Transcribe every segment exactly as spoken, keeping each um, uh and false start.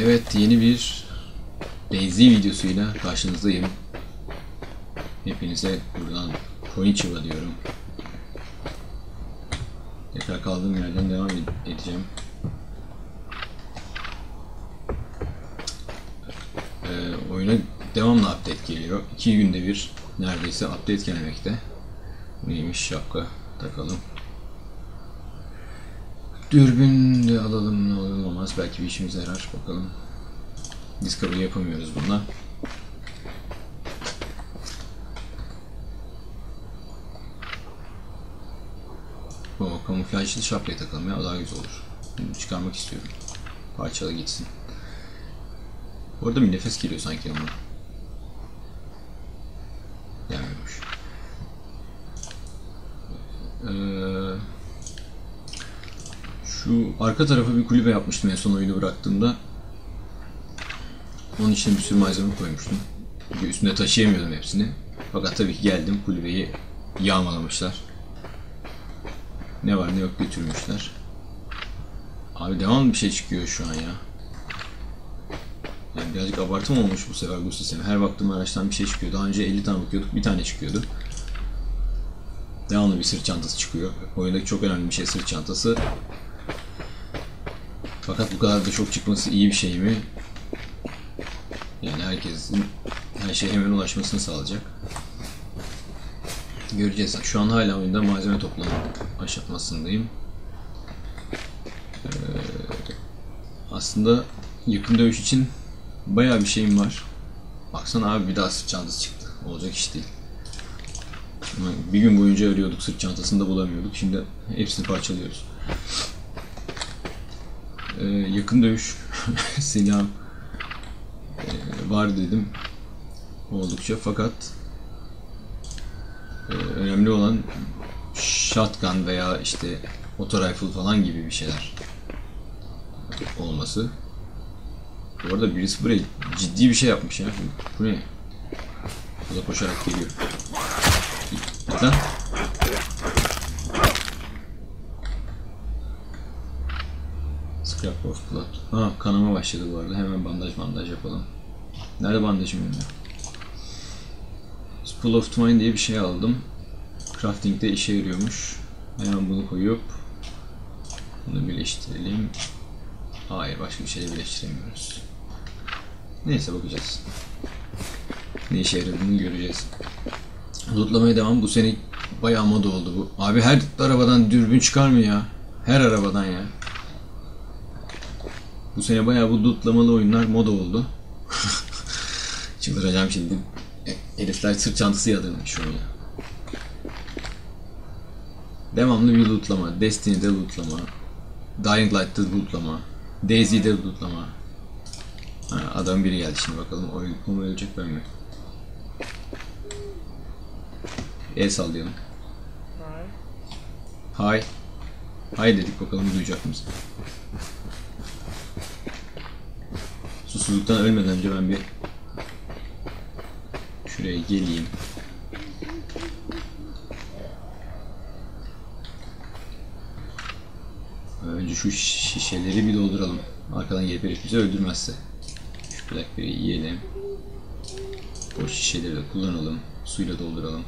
Evet, yeni bir Daisy videosuyla karşınızdayım. Hepinize buradan konnichiwa diyorum. Tekrar kaldığım yerden devam edeceğim. Ee, oyuna devamlı update geliyor. İki günde bir neredeyse update gelmekte. Neymiş, şapka takalım. Dürbün de alalım, ne olur olmaz. Belki bir işimize yarar, bakalım. Discovery yapamıyoruz bununla. O kamuflajlı şapkaya takalım ya, daha güzel olur. Bunu çıkarmak istiyorum. Parçalı gitsin. Orada bir nefes geliyor sanki ama. Gelmiyormuş. Ee, şu arka tarafa bir kulübe yapmıştım en son oyunu bıraktığımda. Onun içine bir sürü malzeme koymuştum. Çünkü üstünde taşıyamıyordum hepsini. Fakat tabii ki geldim, kulübeyi yağmalamışlar. Ne var ne yok götürmüşler. Abi devamlı bir şey çıkıyor şu an ya. Yani birazcık abartım olmuş bu sefer bu sisteme. Her baktığım araçtan bir şey çıkıyor. Daha önce elli tane bakıyorduk, bir tane çıkıyordu. Devamlı bir sırt çantası çıkıyor. Oyundaki çok önemli bir şey sırt çantası. Fakat bu kadar da çok çıkması iyi bir şey mi? Yani herkesin her şeye hemen ulaşmasını sağlayacak. Göreceğiz. Şu an hala oyunda malzeme toplama aşamasındayım. Ee, aslında yakın dövüş için bayağı bir şeyim var. Baksana abi, bir daha sırt çantası çıktı. Olacak iş değil. Bir gün boyunca arıyorduk, sırt çantasını da bulamıyorduk. Şimdi hepsini parçalıyoruz. Ee, yakın dövüş silahım ee, var dedim. Oldukça, fakat ee, önemli olan shotgun veya işte auto-rifle falan gibi bir şeyler olması. Bu arada birisi buraya ciddi bir şey yapmış ya. Bu ne? Bu da koşarak geliyor. Git lan. Scrap of blood. Ha, kanama başladı bu arada. Hemen bandaj bandaj yapalım. Nerede bandajım benim? Spool of Twine diye bir şey aldım. Crafting'de işe yarıyormuş. Hemen bunu koyup bunu birleştirelim. Hayır, başka bir şeyle birleştiremiyoruz. Neyse, bakacağız. Ne işe yaradığını göreceğiz. Lootlamaya devam. Bu sene bayağı moda oldu bu. Abi her arabadan dürbün çıkar mı ya? Her arabadan ya. Bu sene bayağı bu lootlamalı oyunlar moda oldu. Çıldıracağım şimdi. Herifler sırt çantası yadırmış oyuna. Devamlı bir lootlama. Destiny'de lootlama. Dying Light'ta lootlama. Daisy'de lootlama. Ha, adam biri geldi şimdi, bakalım o, o mu ölecek, ben mi? El sallayalım. Hi. Hi dedik, bakalım duyacak mısın? Susuzluktan ölmeden önce ben bir şuraya geleyim. Önce şu şişeleri bir dolduralım. Arkadan gelip herif bizi öldürmezse. Şu Blackberry'i yiyelim. Boş şişeleri de kullanalım. Suyla dolduralım.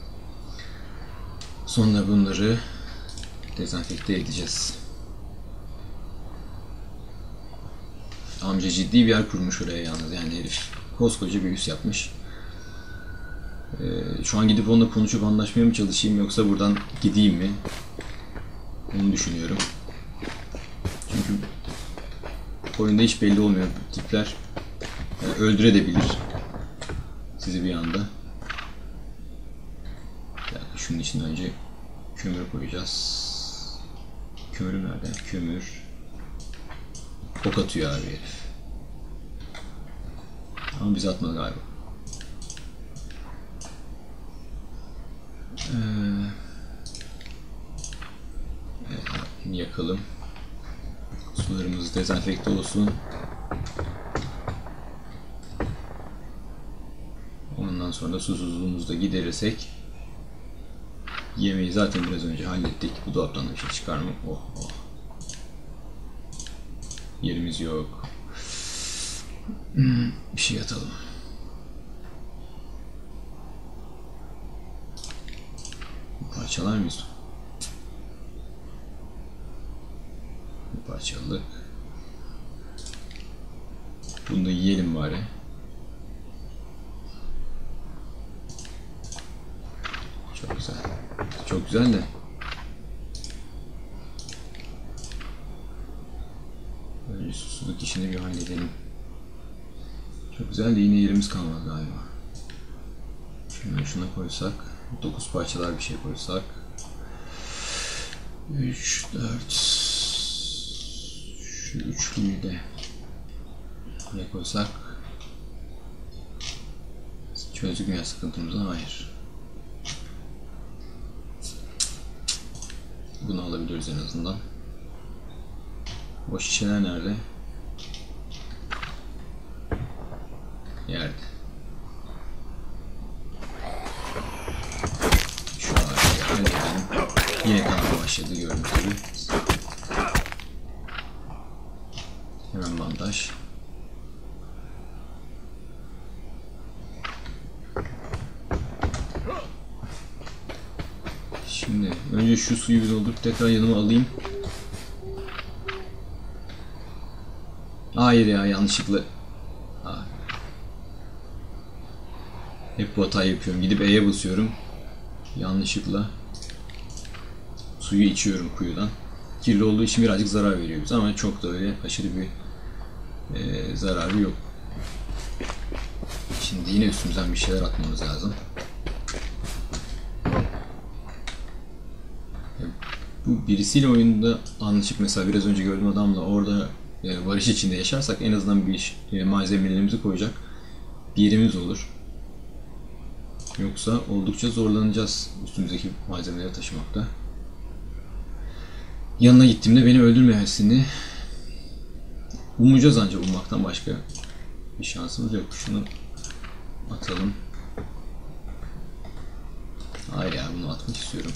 Sonra bunları dezenfekte edeceğiz. Amca ciddi bir yer kurmuş oraya yalnız, yani herif koskoca bir üs yapmış. Ee, şu an gidip onunla konuşup anlaşmaya mı çalışayım, yoksa buradan gideyim mi? Onu düşünüyorum. Çünkü oyunda hiç belli olmuyor. Tipler yani öldürebilir sizi bir anda. Yani şunun için önce kömür koyacağız. Kömür nerede? Kömür. Ok atıyor abi herif. Ama bizi atmadı galiba. Ee, evet, yakalım. Sularımız dezenfekte olsun. Ondan sonra susuzluğumuzu da giderirsek yemeği zaten biraz önce hallettik. Bu dolaptan da bir şey çıkar mı? Oh oh. Yerimiz yok. Hmm, bir şey atalım. Parçalar mıyız? Bir parçalık. Bunu da yiyelim bari. Çok güzel. Çok güzel de. Önce susuzluk işini bir halledelim. Çok güzel de yine yerimiz kalmadı galiba. Şunu şuna koysak. dokuz parçalar bir şey koysak. üç, dört. Şu üçlüyü de ne koysak? Çözdük mü ya sıkıntımızı? Hayır. Bunu alabiliriz en azından. Boş şişeler nerede? Yerde. Şu ağacı halledelim. Yine kanka başladı gördüğünüz gibi. Hemen bandaj. Şimdi önce şu suyu bir doldurup tekrar yanıma alayım. Hayır ya, yanlışlıkla. Ha. Hep bu hatayı yapıyorum. Gidip E'ye basıyorum. Yanlışlıkla suyu içiyorum kuyudan. Kirli olduğu için birazcık zarar veriyor bize ama çok da öyle aşırı bir e, zararı yok. Şimdi yine üstümüzden bir şeyler atmamız lazım. Bu birisiyle oyunda anlaşıp mesela biraz önce gördüğüm adamla orada e, barış içinde yaşarsak en azından bir e, malzemelerimizi koyacak bir yerimiz olur. Yoksa oldukça zorlanacağız üstümüzdeki malzemeleri taşımakta. Yanına gittiğimde beni öldürmemesini umacağız, ancak ummaktan başka bir şansımız yok. Şunu atalım. Hayır ya, bunu atmak istiyorum.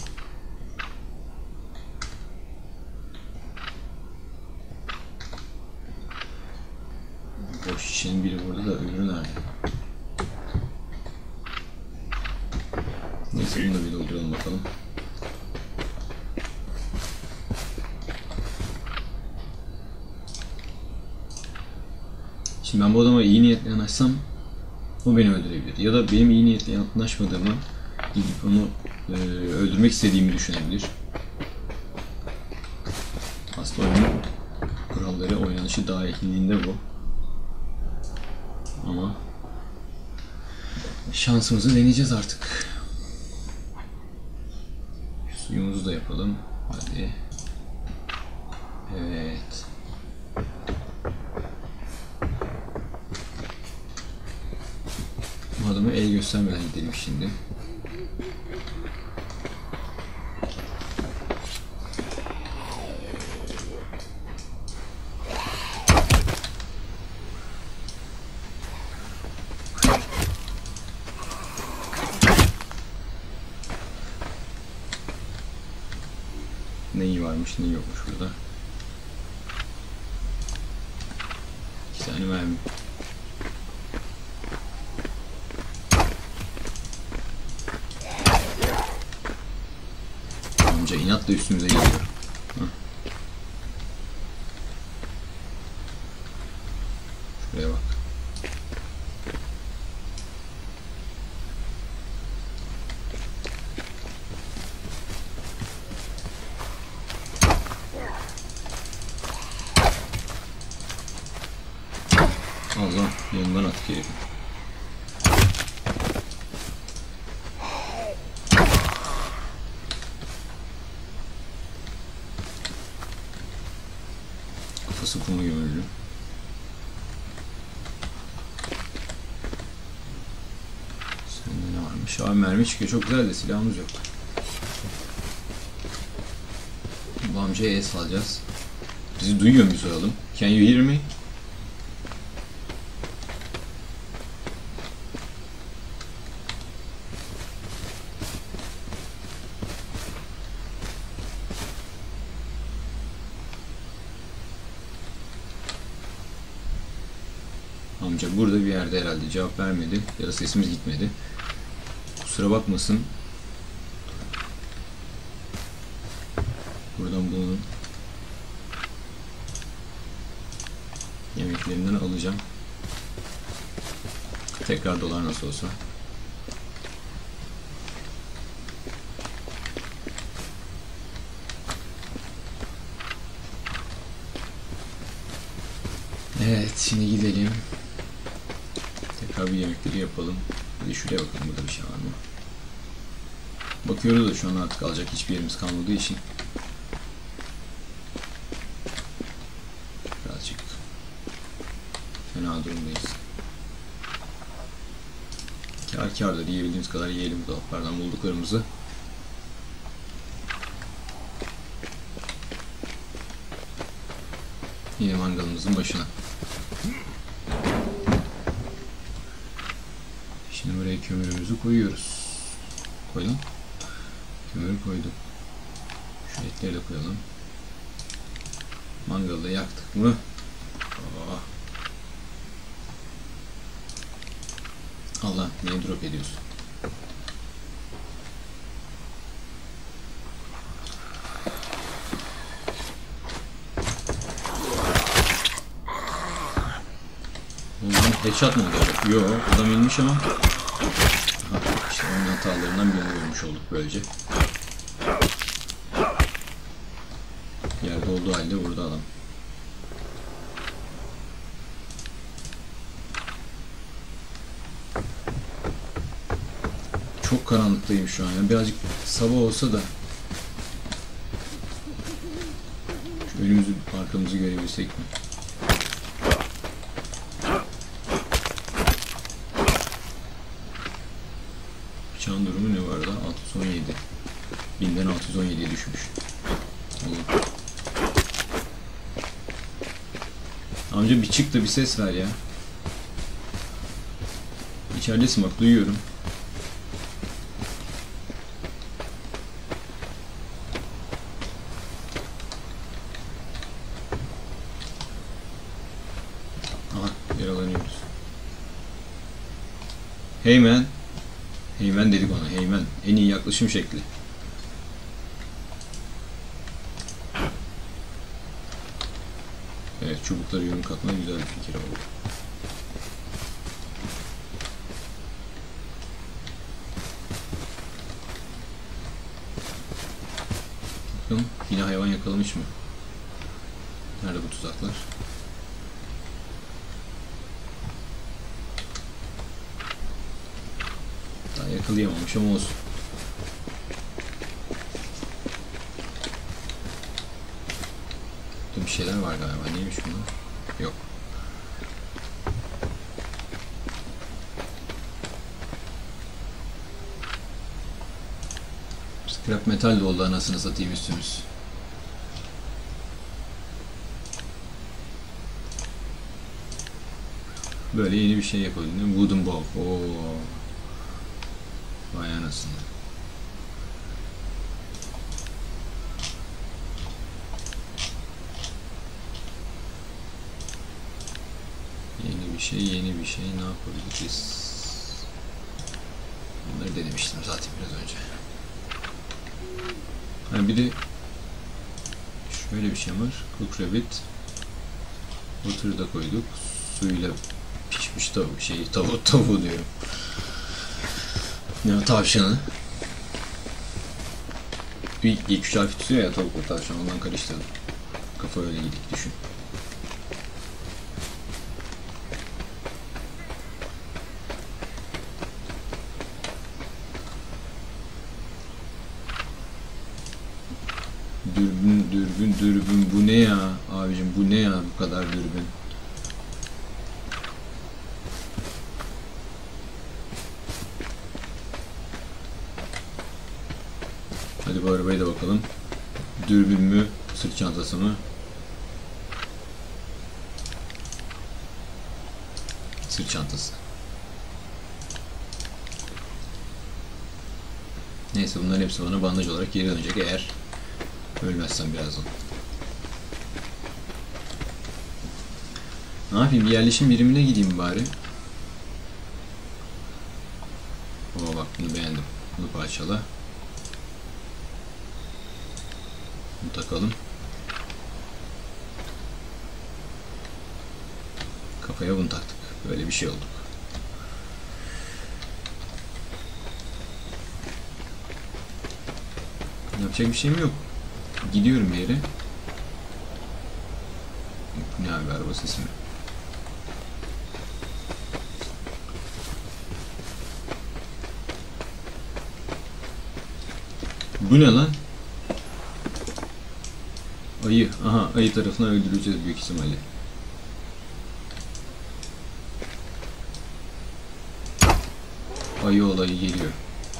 Boş şişenin biri burada da öbürü nerede? Neyse bunu da bir dolduralım bakalım. Şimdi ben bu adama iyi niyetle yanaşsam o beni öldürebilir. Ya da benim iyi niyetle yanaşmadığımı, gidip onu e, öldürmek istediğimi düşünebilir. Aslında oyunun kuralları, oynanışı dahilinde bu. Ama şansımızı deneyeceğiz artık. Şu suyumuzu da yapalım. Hadi. Evet. Bu adamı el göstermeden gidelim şimdi. Neyi varmış, neyi yokmuş burada. İki tane mermi. Amca inatla üstümüze geliyor. Heh. Şuraya bak. Allah, yanından attık herifi. Kafası kuma gömüldü. Sende ne varmış? Abi mermi çıkıyor. Çok güzel de silahımız yok. Bu amcaya el salacağız. Bizi duyuyor mu, soralım. Can you hear me? Amca burada bir yerde herhalde, cevap vermedi ya da sesimiz gitmedi. Kusura bakmasın. Buradan bunun yemeklerinden alacağım. Tekrar dolar nasıl olsa. Evet, şimdi gidelim. Tekrar bir yemekleri yapalım. Bir de şuraya bakalım, burada bir şey var mı? Bakıyoruz da şu an artık alacak hiçbir yerimiz kalmadığı için birazcık fena durumdayız. Kâr kârdır, yiyebildiğimiz kadar yiyelim dolaplardan bulduklarımızı. Yine mangalımızın başına. Şimdi buraya kömürümüzü koyuyoruz. Koydum. Kömürü koydum. Şu etleri de koyalım. Mangalı da yaktık mı? Oh. Allah, niye drop ediyorsun? Headshot mı olacak? Yok, adam inmiş ama. Aha, işte onun hatalarından birini görmüş olduk böylece. Yerde olduğu halde vurdu adam. Çok karanlıktayım şu an. Yani birazcık sabah olsa da şu önümüzü, arkamızı görebilsek mi? Bıçağın durumu ne vardı? altı yüz on yedi. binden altı yüz on yediye düşmüş. Olur. Amca bir çık da bir ses ver ya. İçeridesin bak, duyuyorum. Aha, yaralanıyoruz. Hey man. Heymen dedik ona, heymen. En iyi yaklaşım şekli. Evet, çubukları yumruk atma güzel bir fikir oldu. Bakın, yine hayvan yakalamış mı? Nerede bu tuzaklar? Daha yakalayamamış ama olsun. Burada bir şeyler var galiba. Neymiş bunlar? Yok. Scrap metal de oldu anasını satayım üstümüz. Böyle yeni bir şey yapalım değil mi? Wooden bow. Oo. Vay anasını. Yeni bir şey, yeni bir şey. Ne yapabiliriz? Bunları denemiştim zaten biraz önce. Ha, bir de şöyle bir şey var. Cook rabbit. Water'ı da koyduk. Suyla pişmiş tavuk şey, tavuğu tavuğu diyorum. Ne, tavşanı. Bir ilk üç harfi tutuyor ya tavukla tavşan, ondan karıştırdım. Kafa öyle gidik düşün. Dürbün, dürbün, dürbün. Bu ne ya abicim, bu ne ya bu kadar dürbün. Hadi bu arabaya da bakalım. Dürbün mü, sırt çantası mı? Sırt çantası. Neyse, bunların hepsi bana bandaj olarak geri dönecek eğer ölmezsem birazdan. Ne yapayım? Bir yerleşim birimine gideyim bari. Oo bak bunu beğendim. Bunu parçala. Bunu takalım. Kafaya bunu taktık. Böyle bir şey olduk. Yapacak bir şeyim yok. Gidiyorum bir yere. Ne abi araba sesi mi? Bu ne lan? Ayı. Aha ayı tarafından öldüreceğiz büyük ihtimalle. Ayı olayı geliyor.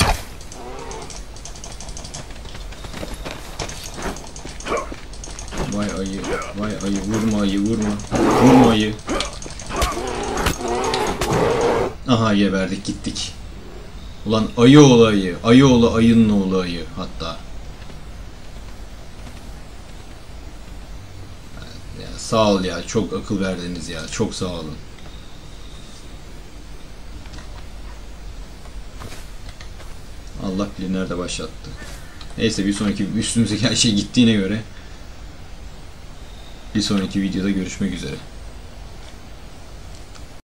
Vay ayı, vay ayı, vurma ayı, vurma. Vurma ayı. Aha geberdik gittik. Ulan ayı oğlu ayı, ayı oğlu ayının oğlu ayı hatta. Ya, sağ ol ya, çok akıl verdiniz ya, çok sağ olun. Allah bilir nerede başlattı. Neyse bir sonraki üstümüzdeki her şey gittiğine göre bir sonraki videoda görüşmek üzere.